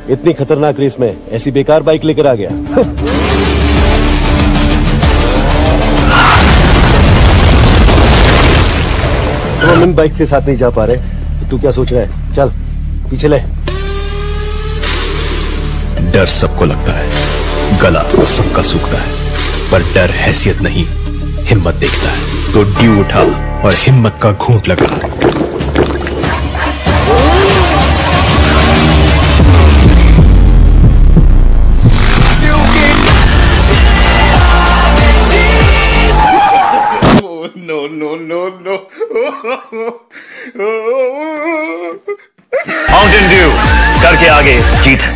इतनी खतरनाक रेस में ऐसी बेकार बाइक लेकर आ गया। तो हम इन बाइक के साथ नहीं जा पा रहे, तो तू क्या सोच रहा है? चल पीछे ले। डर सबको लगता है, गला सबका सूखता है, पर डर हैसियत नहीं हिम्मत देखता है। तो ड्यू उठा और हिम्मत का घूंट लगा। No. माउंटेन ड्यू, डर के आगे जीत है।